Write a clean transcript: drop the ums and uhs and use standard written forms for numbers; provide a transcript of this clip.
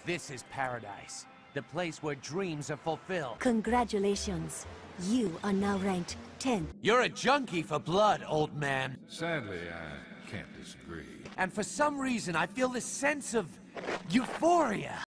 This is paradise. The place where dreams are fulfilled. Congratulations. You are now ranked 10th. You're a junkie for blood, old man. Sadly, I can't disagree. And for some reason, I feel this sense of euphoria.